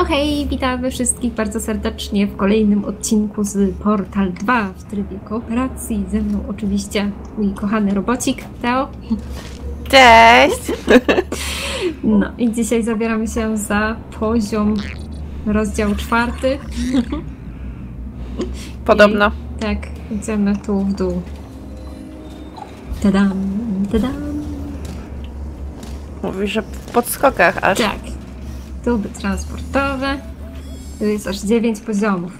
Hej, witamy wszystkich bardzo serdecznie w kolejnym odcinku z Portal 2 w trybie kooperacji. Ze mną oczywiście mój kochany robocik, Teo. Cześć! No i dzisiaj zabieramy się za poziom rozdział 4. Podobno. I, tak, idziemy tu w dół. Tadam, tadam. Mówisz, że w podskokach aż. Tak. Tuby transportowe. Tu jest aż 9 poziomów.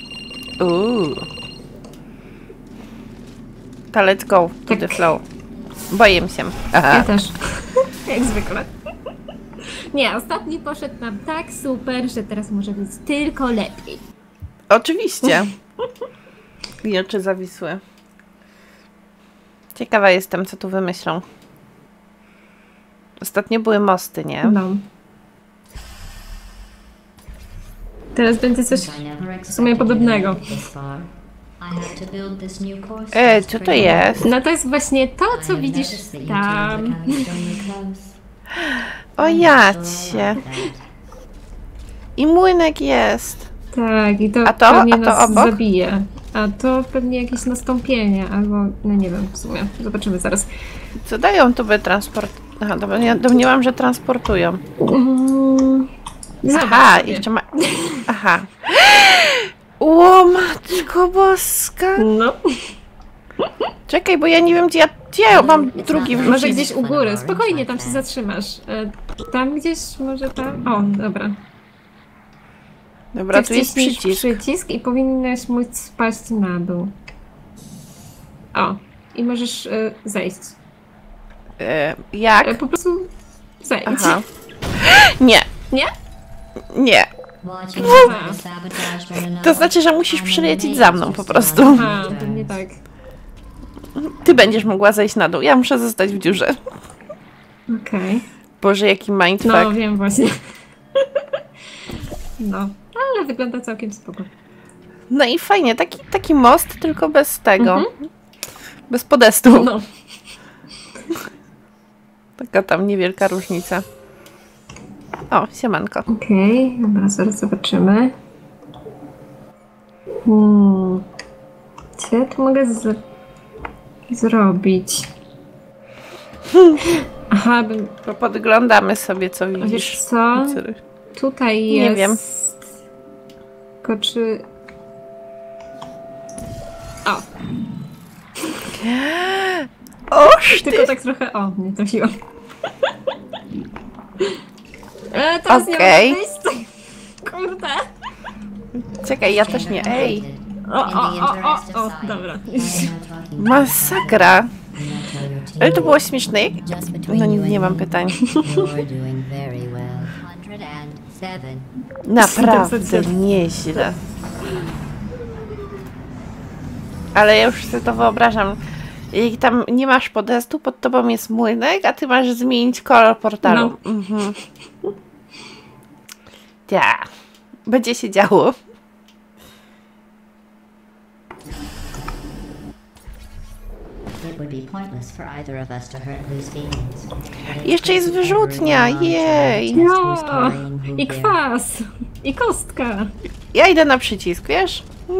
To let's go to the flow. Boję się. Ja też. Jak zwykle. Nie, ostatni poszedł nam tak super, że teraz może być tylko lepiej. Oczywiście. I oczy zawisły. Ciekawa jestem, co tu wymyślą. Ostatnio były mosty, nie? No. Teraz będzie coś w sumie podobnego. Co to jest? No to jest właśnie to, co widzisz tam. O jacie. I młynek jest. Tak, i to, pewnie nas zabije. A to pewnie jakieś nastąpienie, albo no nie wiem w sumie. Zobaczymy zaraz. Co dają tuby transport? Aha, dobra, ja domniemam, że transportują. Aha, jeszcze ma... Aha. O, matko boska. No. Czekaj, bo ja nie wiem, gdzie ja mam drugi wrzucić. Może gdzieś u góry. Spokojnie, tam się zatrzymasz. Tam gdzieś, może tam... O, dobra. Dobra, tu jest przycisk. I powinnaś móc spaść na dół. O, i możesz zejść. Jak? Po prostu zejdź. Aha. Nie. Nie? Nie. To znaczy, że musisz przylecieć za mną po prostu. Aha, pewnie tak. Ty będziesz mogła zejść na dół. Ja muszę zostać w dziurze. Okej. Boże, jaki mindfuck. No, wiem właśnie. No, ale wygląda całkiem spoko. No i fajnie, taki most, tylko bez tego. Bez podestu. No. Taka tam niewielka różnica. O, siemanko. Okej, dobra, zaraz zobaczymy. Co ja tu mogę zrobić? Aha, To podglądamy sobie, co widzisz. Wiesz co? Tutaj jest... Nie wiem. Tylko czy... O! Oż ty! Tylko tak trochę... O, nie trafiłam. Teraz nie Okej. ma miejsca. Kurde. Czekaj, ja też nie. Ej! O, dobra. Masakra! Ale to było śmieszne. No nie mam pytań. Naprawdę nieźle. Ale ja już sobie to wyobrażam. Jak tam nie masz podestu, pod tobą jest młynek, a ty masz zmienić kolor portalu. No. Ja. Będzie się działo. Jeszcze jest wyrzutnia, jej! No, i kwas, i kostka. Ja idę na przycisk, wiesz?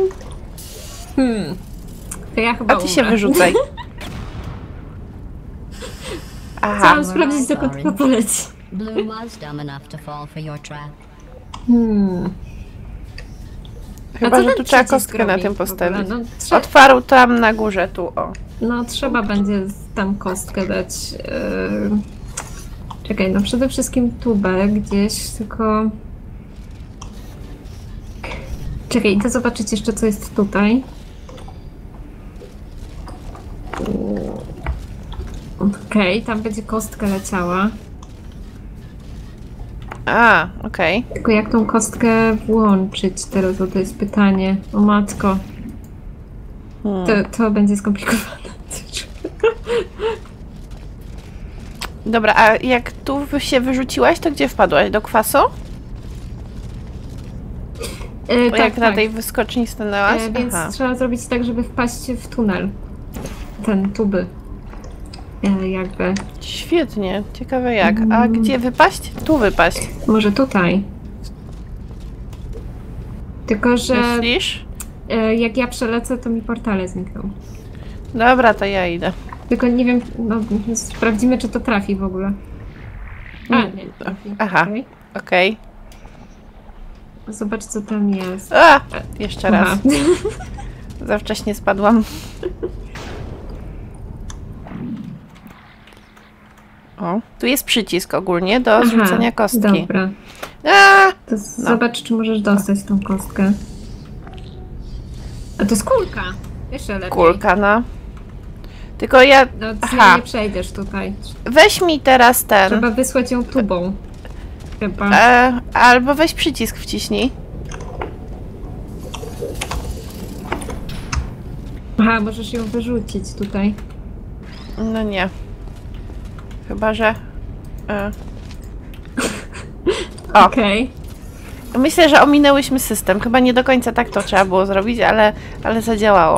To ja chyba A ty się umrę. wyrzucaj. Aha. Chciałam sprawdzić, dokąd to poleci. Chyba, że tu trzeba kostkę na tym postawić. Otwarł tam na górze, tu, o. No, trzeba będzie tam kostkę dać. Czekaj, no przede wszystkim tubę gdzieś, tylko... Czekaj, idę zobaczyć jeszcze, co jest tutaj. Okej, tam będzie kostka leciała. A, okej. Tylko jak tą kostkę włączyć teraz, bo to jest pytanie. O matko. To będzie skomplikowane. Dobra, a jak tu się wyrzuciłaś, to gdzie wpadłaś? Do kwasu? Tak, jak na tej wyskoczni stanęłaś? Więc trzeba zrobić tak, żeby wpaść w tunel. Ten tuby. Jakby. Świetnie, ciekawe jak. A gdzie wypaść? Tu wypaść. Może tutaj. Tylko, że Myślisz? jak ja przelecę, to mi portale znikną. Dobra, to ja idę. Tylko nie wiem, no sprawdzimy, czy to trafi w ogóle. A, nie, trafi. Aha. Okej. Okej. Zobacz, co tam jest. A! Jeszcze raz. Aha. Za wcześnie spadłam. O, tu jest przycisk ogólnie do zrzucenia kostki. Dobra. A! To zobacz, czy możesz dostać tą kostkę. A to jest kulka. Jeszcze lepiej. Kulka, no. Tylko ja... No, ty Aha. nie przejdziesz tutaj. Weź mi teraz ten... Trzeba wysłać ją tubą. Chyba. Albo weź przycisk wciśnij. Aha, możesz ją wyrzucić tutaj. No nie. Chyba, że... O, Okej. myślę, że ominęłyśmy system. Chyba nie do końca tak to trzeba było zrobić, ale zadziałało.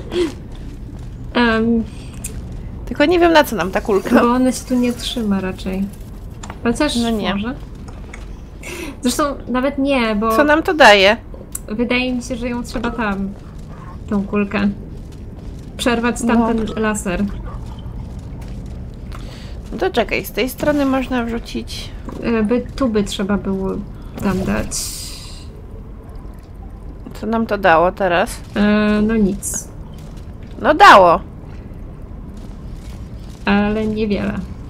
Tylko nie wiem, na co nam ta kulka. Bo ona się tu nie trzyma raczej. Chociaż No nie. może. Zresztą nawet nie, bo Co nam to daje? wydaje mi się, że ją trzeba tam. Tą kulkę. Przerwać tamten laser. No to czekaj, z tej strony można wrzucić... Tuby trzeba było tam dać. Co nam to dało teraz? No nic. No dało. Ale niewiele.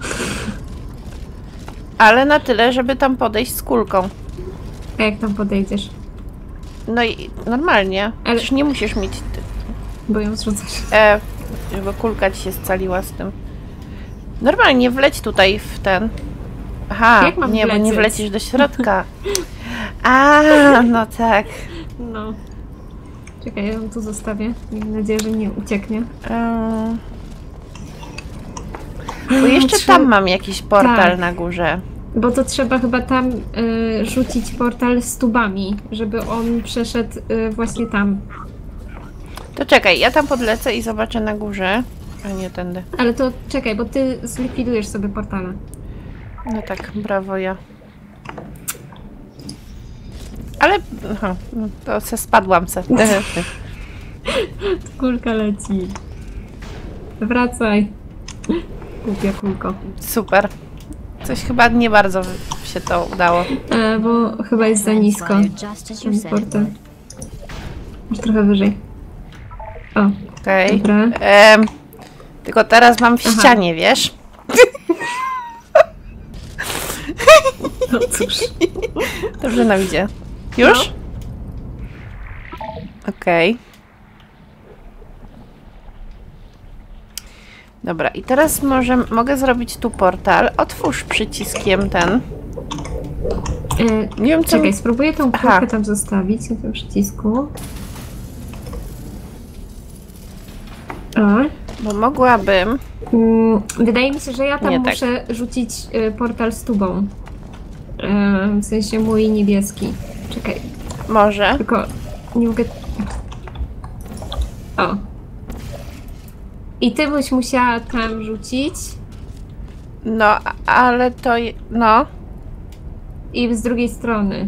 Ale na tyle, żeby tam podejść z kulką. A jak tam podejdziesz? No i normalnie. Ale- Przecież nie musisz mieć... Bo ją zrzucasz. Bo kulka ci się scaliła z tym. Normalnie wleć tutaj w ten... Aha, Jak mam nie, bo nie wlecieć? wlecisz do środka. A, no tak. No. Czekaj, ja ją tu zostawię. Mam nadzieję, że nie ucieknie. Bo jeszcze Trzeba- tam mam jakiś portal Tak. na górze. Bo to trzeba chyba tam rzucić portal z tubami, żeby on przeszedł właśnie tam. To czekaj, ja tam podlecę i zobaczę na górze. A nie tędy. Ale to czekaj, bo ty zlikwidujesz sobie portale. No tak, brawo ja. Ale... Aha, no to spadłam se. Kulka leci. Wracaj. Głupia kulko. Super. Coś chyba nie bardzo się to udało. Bo chyba jest za nisko. Ten portal. Masz trochę wyżej. O, Okej. dobra. Tylko teraz mam w Aha. ścianie, wiesz? No cóż. Dobrze nam idzie. Już? Okej. Dobra, i teraz mogę zrobić tu portal. Otwórz przyciskiem ten. Nie wiem, co... Czekaj, spróbuję tą kulkę Aha. tam zostawić na tym przycisku. O. Bo mogłabym... Wydaje mi się, że ja tam Nie tak. muszę rzucić portal z tubą. W sensie mój niebieski. Czekaj, Może. tylko nie mogę... O. I ty byś musiała tam rzucić No, ale to... No. i z drugiej strony.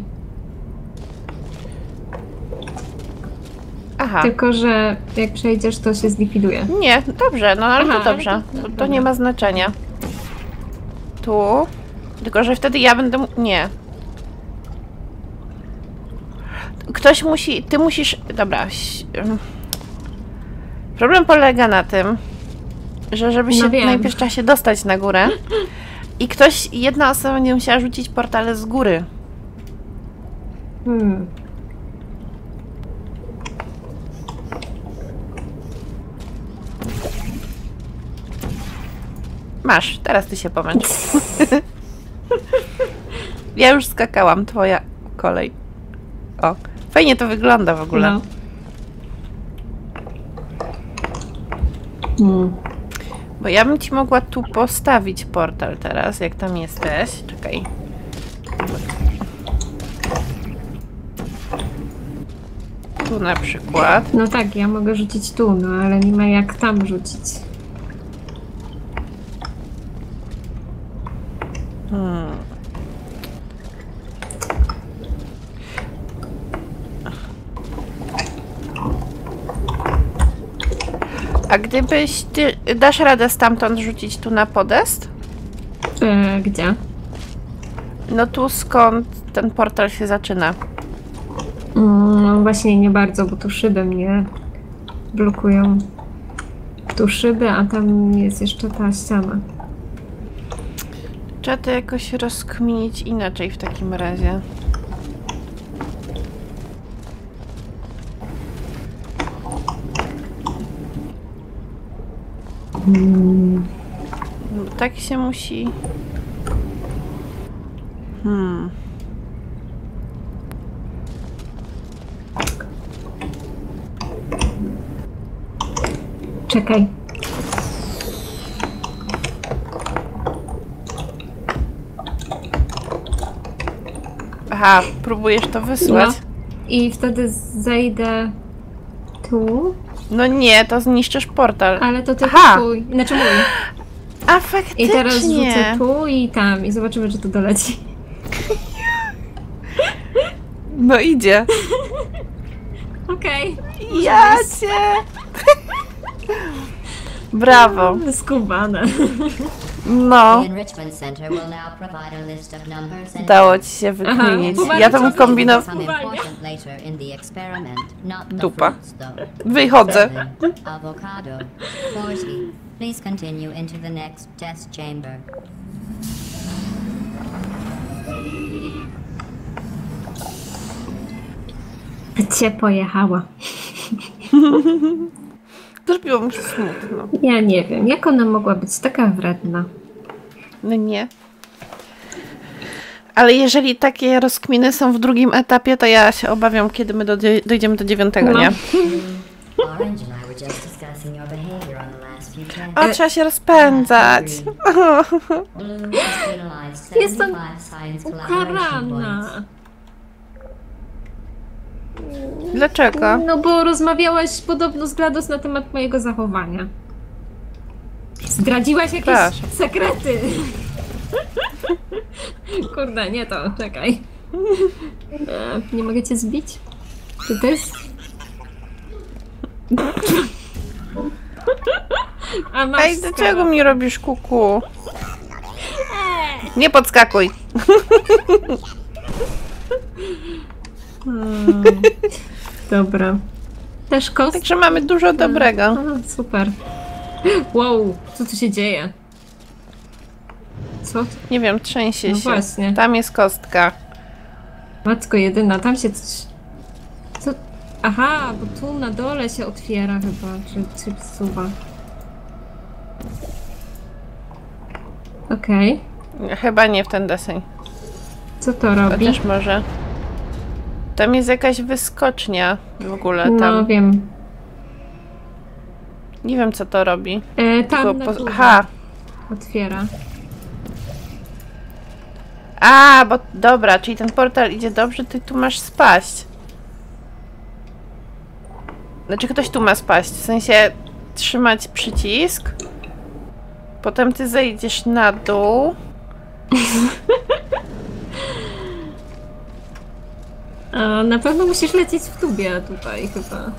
Aha. Tylko, że jak przejdziesz, to się zlikwiduje. Nie, dobrze, no ale Aha, to dobrze. ale to- To dobra. nie ma znaczenia. Tu. Tylko, że wtedy ja będę... Nie. Ktoś musi... Ty musisz... Dobra. Problem polega na tym, że żeby No się wiem. najpierw trzeba się dostać na górę i jedna osoba będzie musiała rzucić portale z góry. Masz, teraz ty się pomęcz. Ja już skakałam, twoja kolej. O, fajnie to wygląda w ogóle. No. Bo ja bym ci mogła tu postawić portal teraz, jak tam jesteś. Czekaj. Tu na przykład. No tak, ja mogę rzucić tu, no ale nie ma jak tam rzucić. A gdybyś ty dasz radę stamtąd rzucić tu na podest? Gdzie? No tu skąd ten portal się zaczyna. No właśnie nie bardzo, bo tu szyby mnie blokują. Tu szyby, a tam jest jeszcze ta ściana. Trzeba to jakoś rozkminić inaczej w takim razie. Tak się musi... Czekaj. Aha, próbujesz to wysłać? No. I wtedy zejdę tu. No nie, to zniszczysz portal. Ale to tylko twój. Znaczy mój. A faktycznie. I teraz rzucę tu i tam i zobaczymy, czy to doleci. No idzie. Okej. Ja cię. Brawo. Skubane. No. Dało ci się wykminić. Ja tam kombinowałam. Dupa. Wychodzę. Please continue into the next test chamber. Cię pojechała. Zrobiło mi się smutno. Ja nie wiem, jak ona mogła być taka wredna. No nie. Ale jeżeli takie rozkminy są w drugim etapie, to ja się obawiam, kiedy my dojdziemy do 9, nie? O, trzeba się rozpędzać. Jestem ukarana. Dlaczego? No bo rozmawiałaś podobno z GLaDOS na temat mojego zachowania. Zdradziłaś jakieś sekrety. Kurde, nie to, czekaj. Nie mogę cię zbić? Czy to jest... A masz Ej, dlaczego mi robisz kuku? Nie podskakuj. Dobra. Też kost? Także mamy dużo dobrego. A, super. Wow, co tu się dzieje? Co? Nie wiem, trzęsie No się. właśnie. Tam jest kostka. Matko jedyna, tam się coś... Co? Aha, bo tu na dole się otwiera chyba, czy wsuwa. Okej. Chyba nie w ten deseń. Co to robi? Chociaż może. Tam jest jakaś wyskocznia w ogóle tam. No wiem. Nie wiem, co to robi. Tam na górze Aha. otwiera. A, bo dobra, czyli ten portal idzie dobrze, ty tu masz spaść. Znaczy ktoś tu ma spaść, w sensie trzymać przycisk. Potem ty zejdziesz na dół. A, na pewno musisz lecieć w tubie tutaj chyba.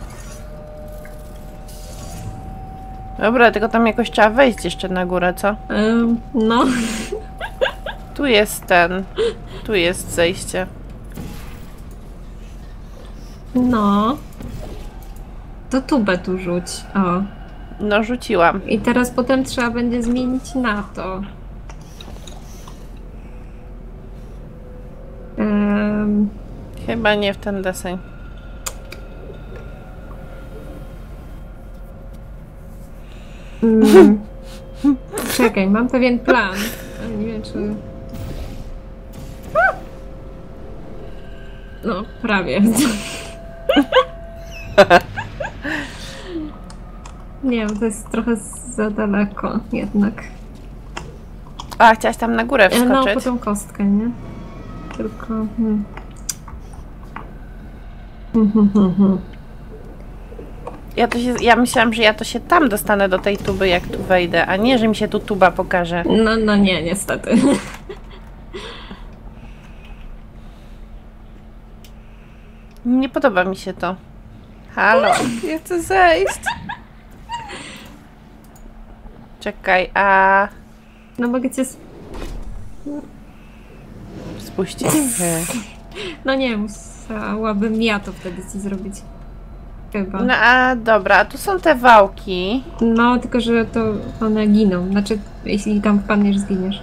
Dobra, tylko tam jakoś trzeba wejść jeszcze na górę, co? No. Tu jest ten. Tu jest zejście. No. To tubę tu rzuć. O. No, rzuciłam. I teraz potem trzeba będzie zmienić na to. Chyba nie w ten deseń. Czekaj, mam pewien plan. Ale nie wiem, czy... No, prawie. Nie wiem, to jest trochę za daleko jednak. A, chciałaś tam na górę wskoczyć? No, po tą kostkę, nie? Tylko... Ja myślałam, że ja to się tam dostanę do tej tuby, jak tu wejdę, a nie, że mi się tu tuba pokaże. No nie, niestety. Nie podoba mi się to. Halo, ja chcę zejść. Czekaj, a... No mogę cię... Spuścić. No nie, musiałabym ja to wtedy ci zrobić. Chyba. No a dobra, a tu są te wałki. No, tylko że to one giną. Znaczy, jeśli tam wpadniesz, zginiesz.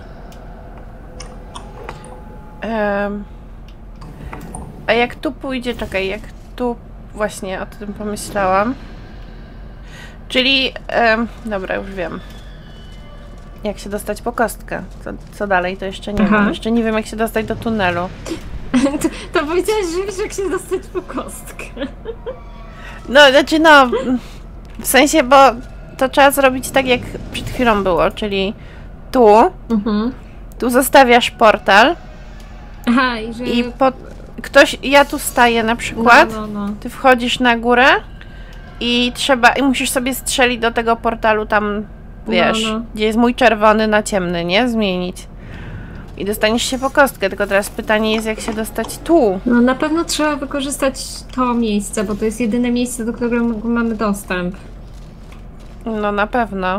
A jak tu pójdzie, czekaj, jak tu właśnie o tym pomyślałam. Czyli, dobra, już wiem. Jak się dostać po kostkę. Co dalej, to jeszcze nie wiem. Jeszcze nie wiem, jak się dostać do tunelu. to powiedziałaś, że wiesz, jak się dostać po kostkę. No, znaczy no, w sensie, bo to trzeba zrobić tak, jak przed chwilą było, czyli tu, tu zostawiasz portal. Aha, i że... Ktoś, ja tu staję na przykład, No. ty wchodzisz na górę i musisz sobie strzelić do tego portalu tam, wiesz, gdzie jest mój czerwony na ciemny, nie? Zmienić. I dostaniesz się po kostkę, tylko teraz pytanie jest, jak się dostać tu. No na pewno trzeba wykorzystać to miejsce, bo to jest jedyne miejsce, do którego mamy dostęp. No na pewno.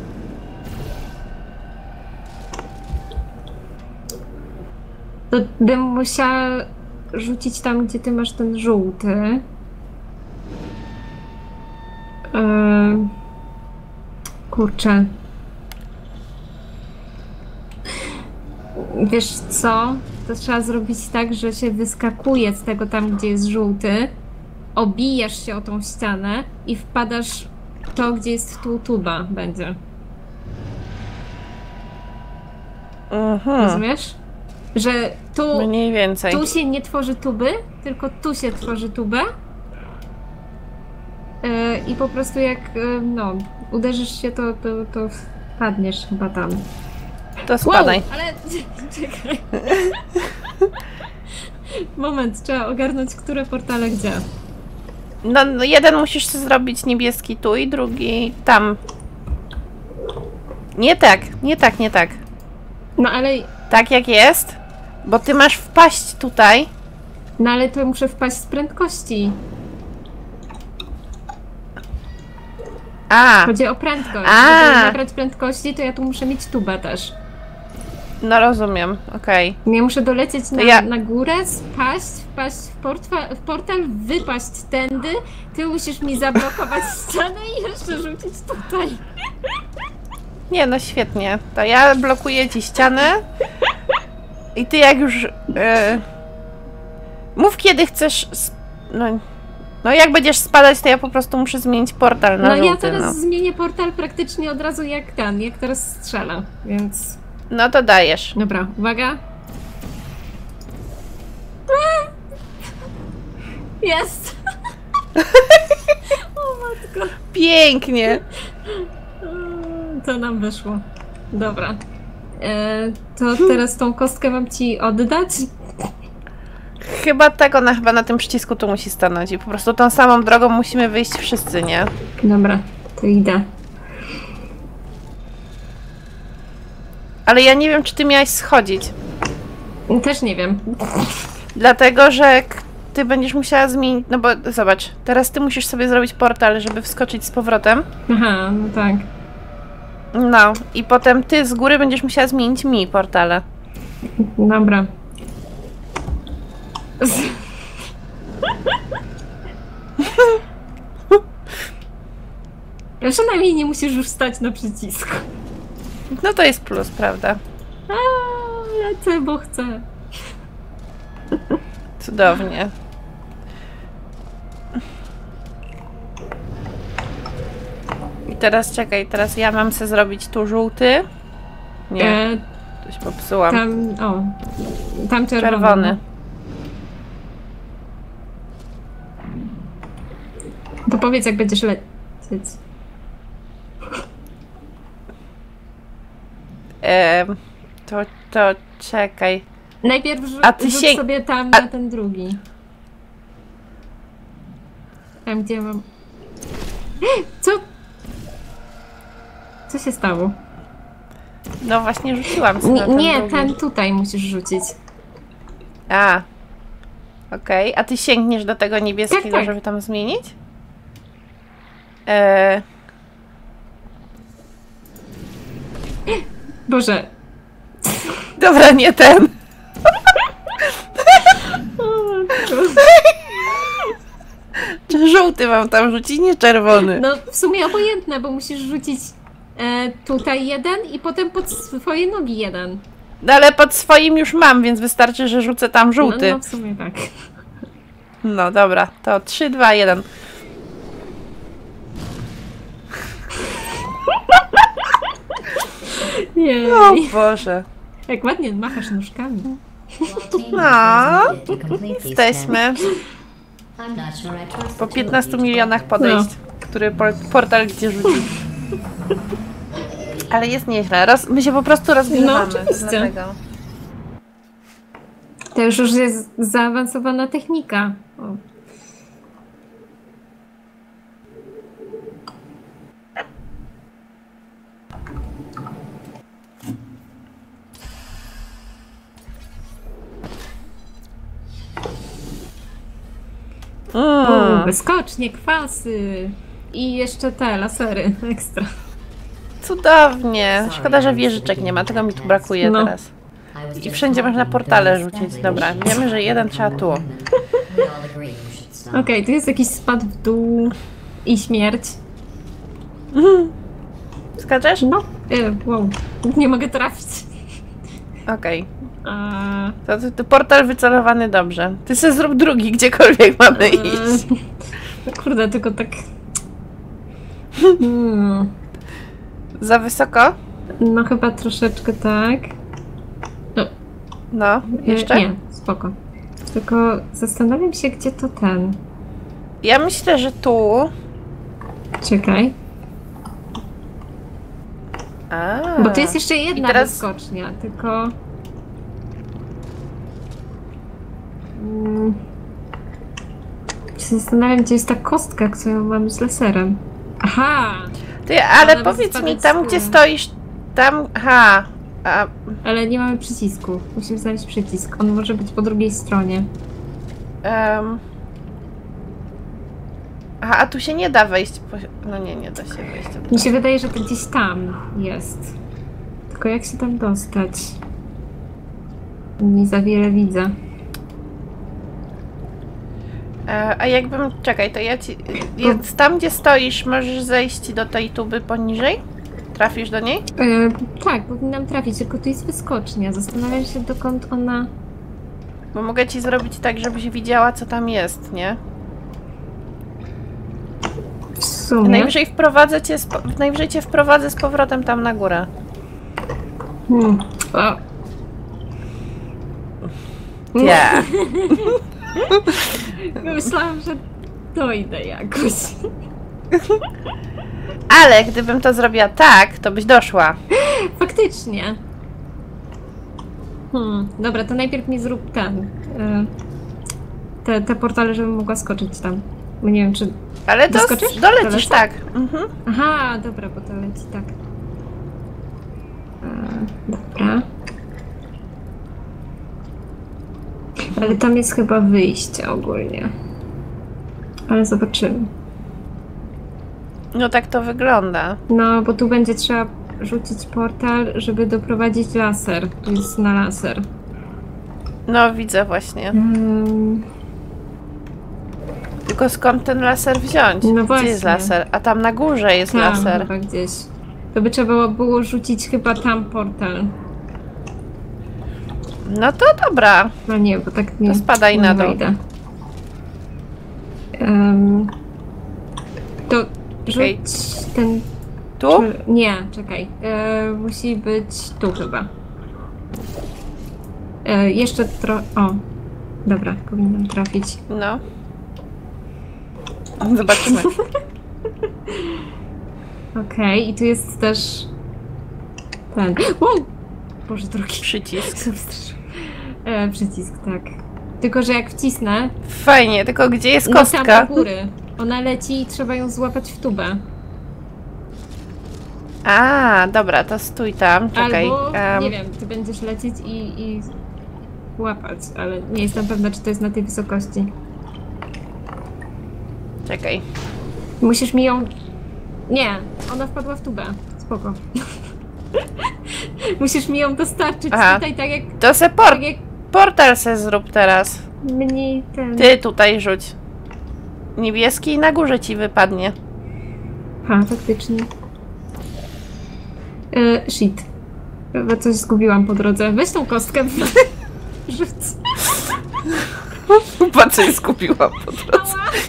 To bym musiała rzucić tam, gdzie ty masz ten żółty. Kurczę. Wiesz co? To trzeba zrobić tak, że się wyskakuje z tego tam, gdzie jest żółty, obijasz się o tą ścianę i wpadasz w to, gdzie jest tu tuba będzie. Rozumiesz? Że tu, mniej więcej. Tu się nie tworzy tuby, tylko tu się tworzy tubę. I po prostu jak no, uderzysz się, to wpadniesz chyba tam. To spadaj. Wow, ale czekaj. Moment, trzeba ogarnąć, które portale gdzie. No, jeden musisz sobie zrobić niebieski tu i drugi tam. Nie tak. No ale... Tak jak jest, bo ty masz wpaść tutaj. No ale to muszę wpaść z prędkości. Chodzi o prędkość. Żeby nabrać prędkości, to ja tu muszę mieć tubę też. No rozumiem, okej. Ja muszę dolecieć na górę, wpaść w portal, wypaść tędy, ty musisz mi zablokować ścianę i jeszcze rzucić tutaj. Nie, no świetnie. To ja blokuję ci ścianę i ty jak już... mów kiedy chcesz... No jak będziesz spadać, to ja po prostu muszę zmienić portal na żółty. Ja teraz zmienię portal praktycznie od razu jak teraz strzelę, więc... No to dajesz. Dobra, uwaga. Jest! O matko. Pięknie. To nam wyszło. Dobra. To teraz tą kostkę mam ci oddać? Chyba tak, ona chyba na tym przycisku tu musi stanąć i po prostu tą samą drogą musimy wyjść wszyscy, nie? Dobra, to idę. Ale ja nie wiem, czy ty miałaś schodzić. Też nie wiem. Dlatego, że ty będziesz musiała zmienić... No bo zobacz, teraz ty musisz sobie zrobić portal, żeby wskoczyć z powrotem. Aha, no tak. No, i potem ty z góry będziesz musiała zmienić mi portale. Dobra. Przynajmniej nie musisz już stać na przycisku. No to jest plus, prawda? Lecę, bo chcę. Cudownie. I teraz czekaj, teraz ja mam sobie zrobić tu żółty. Nie, coś popsułam. Tam czerwony. To powiedz, jak będziesz lecieć. To czekaj. Najpierw rzuć sobie tam na ten drugi. Tam gdzie mam... Co? Co się stało? No właśnie rzuciłam sobie na ten Nie, drugi. ten tutaj musisz rzucić. Okej. A ty sięgniesz do tego niebieskiego, tak. żeby tam zmienić? Boże. Dobra, nie ten. Czy żółty mam tam rzucić, nie czerwony? No w sumie obojętne, bo musisz rzucić tutaj jeden i potem pod swoje nogi jeden. No ale pod swoim już mam, więc wystarczy, że rzucę tam żółty. No w sumie tak. No dobra, to 3, 2, 1. Jej. O Boże. Jak ładnie machasz nóżkami. While No, Tammy prepares the to complete these jesteśmy steps, I'm not sure I trust po the two of 15 you to milionach go. podejść, który portal gdzie rzuci. Ale jest nieźle. My się po prostu rozgrywamy. oczywiście. Dlatego. To już jest zaawansowana technika. O. Wyskocznie, kwasy i jeszcze te lasery ekstra. Cudownie. Szkoda, że wieżyczek nie ma. Tego mi tu brakuje No. teraz. I was I just wszędzie można talking portale to rzucić. Stanley Dobra, when she wiemy, że jeden trzeba tu. we all agree you should stop. Okej, tu jest jakiś spad w dół i śmierć. Skaczesz? No, wow, nie mogę trafić. Okej. A, To portal wycelowany dobrze. Ty sobie zrób drugi, gdziekolwiek mamy iść. no kurde, tylko tak... Za wysoko? No chyba troszeczkę tak. No, jeszcze? Nie, spoko. Tylko zastanawiam się, gdzie to ten. Ja myślę, że tu... Czekaj. A. Bo tu jest jeszcze jedna I teraz- wyskocznia, tylko... Się zastanawiam, gdzie jest ta kostka, którą mamy z laserem. Aha! Ty, ale Ale powiedz spadać mi, tam z gdzie góry. stoisz, tam... Ha. A, Ale nie mamy przycisku. Musimy znaleźć przycisk. On może być po drugiej stronie. Aha, a tu się nie da wejść. No nie da się wejść. Mi się wydaje, że to gdzieś tam jest. Tylko jak się tam dostać? Nie za wiele widzę. A jakbym... Czekaj, to ja ci... Jest tam, gdzie stoisz, możesz zejść do tej tuby poniżej? Trafisz do niej? Tak, powinnam trafić, tylko tu jest wyskocznia. Zastanawiam się, dokąd ona... Bo mogę ci zrobić tak, żebyś widziała, co tam jest, nie? W sumie... Najwyżej wprowadzę cię... Najwyżej cię wprowadzę z powrotem tam na górę. O. Ja. Myślałam, że dojdę jakoś. Ale gdybym to zrobiła tak, to byś doszła. Faktycznie. Dobra, to najpierw mi zrób ten. Te portale, żebym mogła skoczyć tam. Bo nie wiem, czy... Ale to Doskoczysz? dolecisz, Dolecę? tak. Mhm. Aha, dobra, bo to leci tak. Dobra. Ale tam jest chyba wyjście ogólnie. Ale zobaczymy. No tak to wygląda. No, bo tu będzie trzeba rzucić portal, żeby doprowadzić laser. Tu jest na laser. No widzę właśnie. Tylko skąd ten laser wziąć? No Gdzie właśnie. jest laser? A tam na górze jest Tam laser. chyba gdzieś. To by trzeba było rzucić chyba tam portal. No to dobra. No nie, bo tak nie. To spadaj nie na dół. wejdę. To rzuć Okej. ten... Tu? Nie, czekaj. Musi być tu chyba. Jeszcze O. Dobra, powinnam trafić. No. Zobaczymy. Okej, i tu jest też ten. Wow! Boże drogi. Przycisk. Co wstrzył? Przycisk, tak. Tylko, że jak wcisnę, Fajnie, tylko gdzie jest no tam kostka? do góry. Ona leci i trzeba ją złapać w tubę. A, dobra, to stój tam. Czekaj. Albo, nie wiem, ty będziesz lecieć i łapać, ale nie jestem pewna, czy to jest na tej wysokości. Czekaj. Musisz mi ją... Nie, ona wpadła w tubę. Spoko. Musisz mi ją dostarczyć Aha. tutaj tak jak... To se Tak jak portal se zrób teraz. mniej ten... Ty tutaj rzuć. Niebieski i na górze ci wypadnie. Ha, faktycznie. Shit. Chyba coś zgubiłam po drodze. Weź tą kostkę. Rzuć. Chyba coś skupiłam po drodze.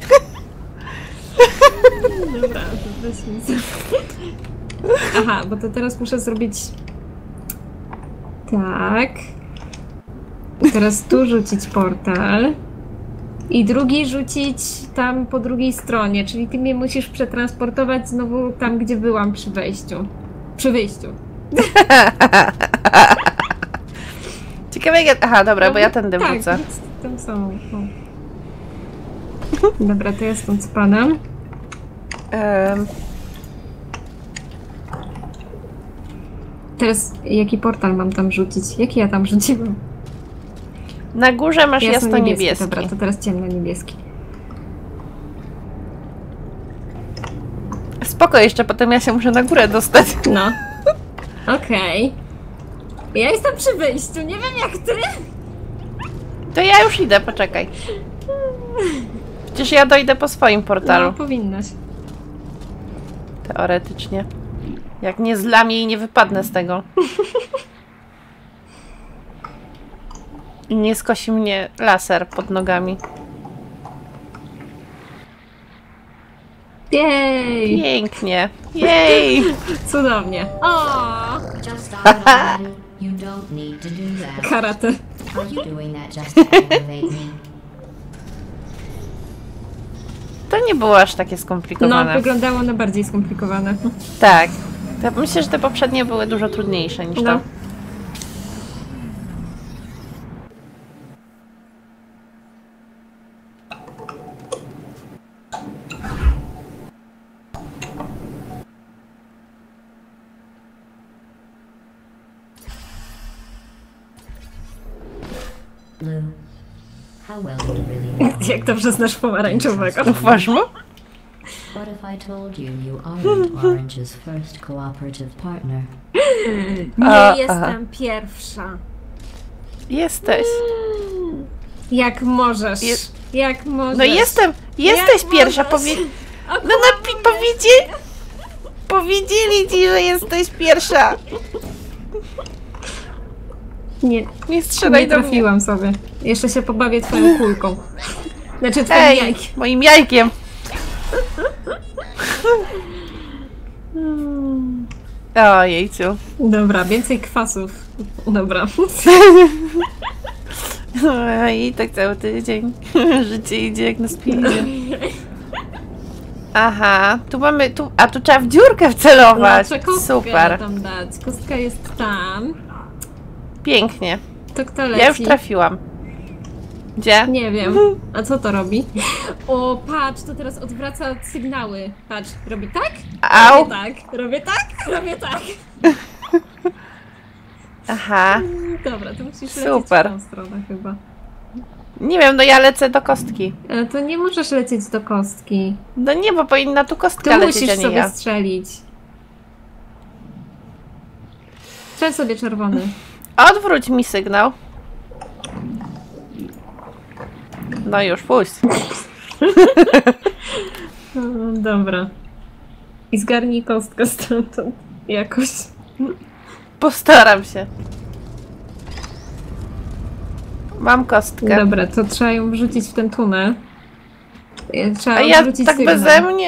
Dobra, to weź mi sobie. Aha, bo to teraz muszę zrobić... Tak. Teraz tu rzucić portal. I drugi rzucić tam po drugiej stronie, czyli ty mnie musisz przetransportować znowu tam, gdzie byłam przy wejściu. Przy wyjściu. Ciekawe jak... Aha, dobra, bo ja tędy tak, wrócę. tam są. O. Dobra, to ja stąd spadam. Teraz jaki portal mam tam rzucić? Jaki ja tam rzuciłam? Na górze masz jasno-niebieski. Dobra, to teraz ciemno-niebieski. Spoko, jeszcze potem ja się muszę na górę dostać. No. Okej. Ja jestem przy wyjściu, nie wiem jak ty. To ja już idę, poczekaj. Przecież ja dojdę po swoim portalu. No, powinnaś. Teoretycznie. Jak nie zlamię i nie wypadnę z tego. I nie skosi mnie laser pod nogami. Jej! Pięknie. Jej! Cudownie. O! Just start already. You don't need to do that. Karate. Are you doing that just to aggravate me? To nie było aż takie No, skomplikowane. wyglądało na bardziej skomplikowane. Tak. Myślę, że te poprzednie były dużo trudniejsze niż No. to. Blue, how well do you really know? Jak dobrze znasz pomarańczowego. Ufasz mu? What if I told you you aren't Orange's first cooperative partner? Nie jestem pierwsza. Jesteś. Jak możesz. Jest- Jak możesz. No jestem. Jesteś Jak pierwsza. możesz? No powiedzieli ci, że jesteś pierwsza. Nie, Nie strzelaj nie do mnie. trafiłam sobie. Jeszcze się pobawię twoją kulką. Znaczy twoim Ej, jajkiem. moim jajkiem. Ojejciu. Dobra, więcej kwasów. Dobra. I tak cały tydzień. Życie idzie jak na speedzie. Aha, tu mamy, a tu trzeba w dziurkę wcelować. Trzeba kostkę Super. tam dać. Kostka jest tam. Pięknie. To kto leci? Ja już trafiłam. Gdzie? Nie wiem. A co to robi? O, patrz, to teraz odwraca sygnały. Patrz, robi tak? Au. Robię tak, robię tak, robię tak. Aha. Dobra, to musisz lecieć Super. w tą stronę chyba. Nie wiem, no ja lecę do kostki. Ale to nie możesz lecieć do kostki. No nie, bo powinna tu Tu kostka lecieć, musisz a nie sobie ja. strzelić. Strzel sobie czerwony. Odwróć mi sygnał. No już, puść. Dobra. I zgarnij kostkę stamtąd. Jakoś. Postaram się. Mam kostkę. Dobra, to trzeba ją wrzucić w ten tunel. Trzeba A ja wrzucić tak sygnał. beze mnie?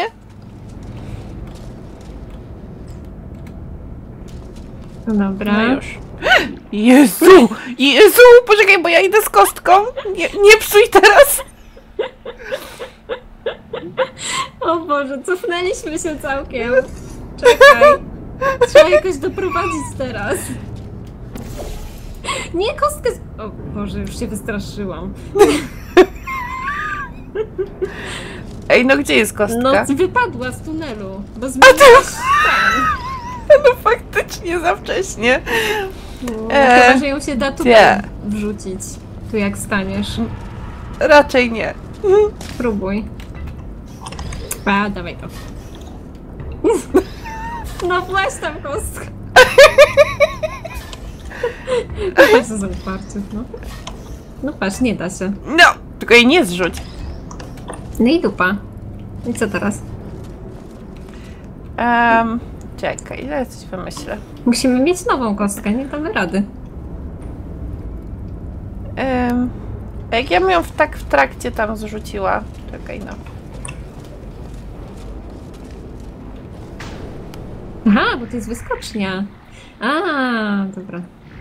Dobra. No już. Jezu! Jezu! Poczekaj, bo ja idę z kostką. Nie psuj teraz! O Boże, cofnęliśmy się całkiem. Czekaj. Trzeba jakoś doprowadzić teraz. Nie, kostkę z... O Boże, już się wystraszyłam. Ej, no gdzie jest kostka? No, wypadła z tunelu, bo zmieniłaś No faktycznie za wcześnie. Chyba, że ją się da tutaj Nie. wrzucić. Tu jak staniesz. Raczej nie. Spróbuj. A, dawaj to. No właśnie tam kostka. Patrz, co za uparcie, no. No patrz, nie da się. No, tylko jej nie zrzuć. No i dupa. I co teraz? Czekaj, zaraz coś wymyślę. Musimy mieć nową kostkę, nie damy rady. Jak ja bym ją tak w trakcie tam zrzuciła. Czekaj, no. Aha, bo to jest wyskocznia. A, dobra.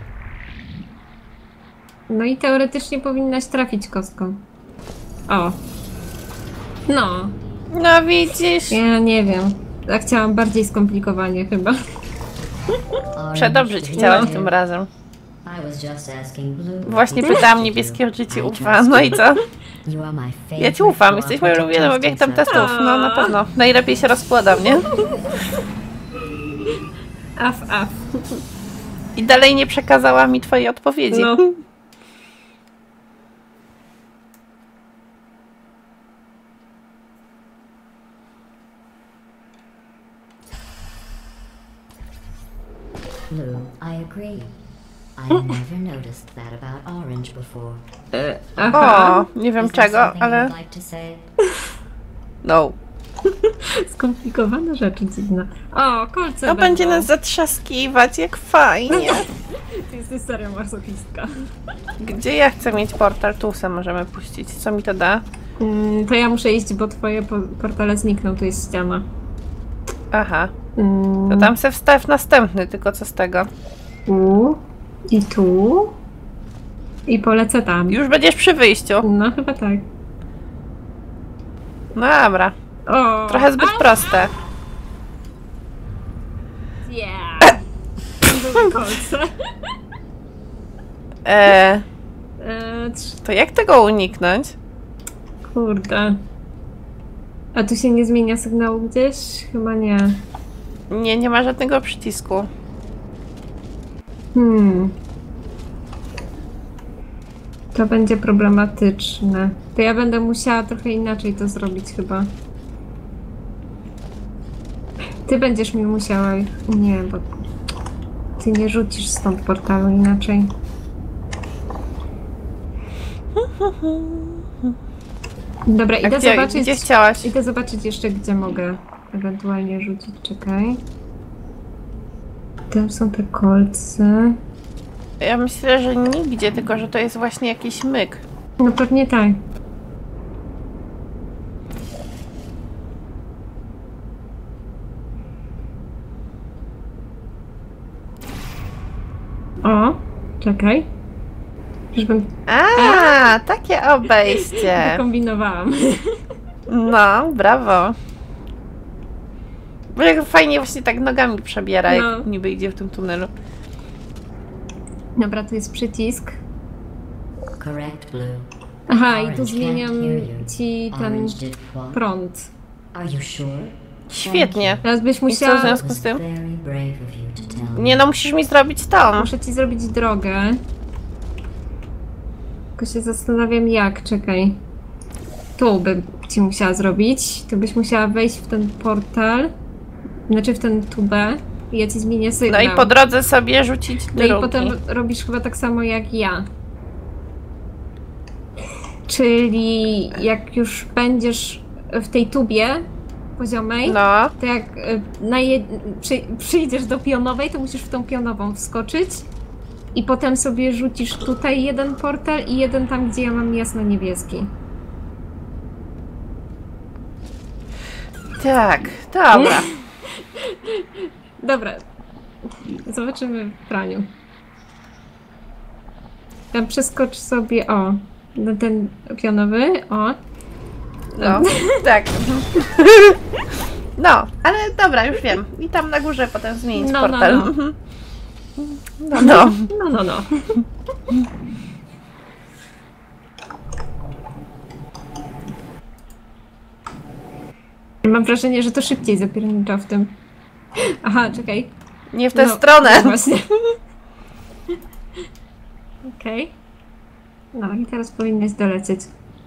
No i teoretycznie powinnaś trafić kostką. O. No, No widzisz? ja nie wiem. Ja chciałam bardziej skomplikowanie chyba. Przedobrzyć chciałam tym razem. I was just asking Blue. Właśnie pytałam niebieskie, czy ci ufa. No i co? You are my Ja ci ufam, jesteś moim ulubionym obiektem testów. No na pewno. Najlepiej się rozkładam, nie? Af. I dalej nie przekazała mi twojej odpowiedzi. No. Blue, I agree. I never noticed that about orange before. Aha. O, nie wiem Is there czego, something ale... you'd like to say? No. Skomplikowane rzeczy dziwne. O, kolce No będzie będą. nas zatrzaskiwać, jak fajnie. Ty jesteś serio masochistka. Gdzie ja chcę mieć portal? Tu se możemy puścić. Co mi to da? To ja muszę iść, bo twoje portale znikną, tu jest ściana. Aha. To tam se wstaw następny, tylko co z tego? Tu i tu. I polecę tam. Już będziesz przy wyjściu. No chyba tak. No dobra. O, Trochę zbyt proste. Yeah. Duże kolce. To jak tego uniknąć? Kurde. A tu się nie zmienia sygnału gdzieś? Chyba nie. Nie, nie ma żadnego przycisku. To będzie problematyczne. To ja będę musiała trochę inaczej to zrobić chyba. Ty będziesz mi musiała... Nie, bo... Ty nie rzucisz stąd portalu inaczej. Dobra, idę zobaczyć... Gdzie chciałaś? Idę zobaczyć jeszcze, gdzie mogę ewentualnie rzucić. Czekaj. Tam są te kolce. Ja myślę, że nigdzie, tylko że to jest właśnie jakiś myk. No pewnie tak. O, czekaj. Żebym Takie obejście. kombinowałam. No, brawo. Bo jak fajnie właśnie tak nogami przebiera, jak No. niby idzie w tym tunelu. Dobra, tu jest przycisk. Correct, Blue. Aha, i Orange tu can't zmieniam hear you. ci ten Orange did what? prąd. Are you sure? Świetnie. Teraz byś I co w musiała... związku It z was tym? very brave of you to tell me. Nie no, musisz mi zrobić to. Muszę ci zrobić drogę. Tylko się zastanawiam jak, czekaj. Tu bym ci musiała zrobić. Tu byś musiała wejść w ten portal. Znaczy w ten tubę. I ja ci zmienię No sygnał. i po drodze sobie rzucić No i drugi. potem robisz chyba tak samo jak ja. Czyli jak już będziesz w tej tubie poziomej, No, to jak przyjdziesz do pionowej, to musisz w tą pionową wskoczyć i potem sobie rzucisz tutaj jeden portal i jeden tam, gdzie ja mam jasno-niebieski. tak, dobra. Dobra, zobaczymy w praniu. Tam przeskocz sobie, o, na ten pionowy, o. No, tak. No, ale dobra, już wiem. I tam na górze potem zmienić No, portal. no, no. Mhm. No. No. Mam wrażenie, że to szybciej zapiernicza w tym. Aha, czekaj. Nie w tę No, stronę. Właśnie. Okej. No i teraz powinnaś dolecieć.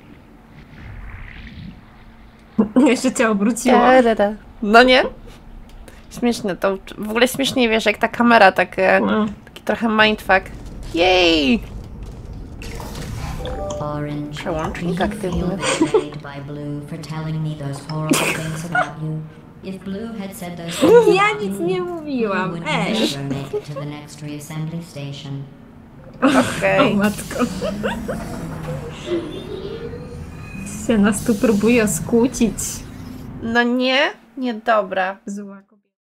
Jeszcze cię obróciło. No nie? Śmieszne to. W ogóle śmiesznie wiesz, jak ta kamera tak, No. taki trochę mindfuck. Jej! Orange, do Przełącznik you aktywny. feel betrayed by Blue for telling me those horrible things about you? If Blue had said those things Ja about nic you, nie Blue mówiłam. would Ej! never make it to the next reassembly station. Okej. O matko. Się nas tu próbuje skłócić. No nie? Nie, dobra. Zła.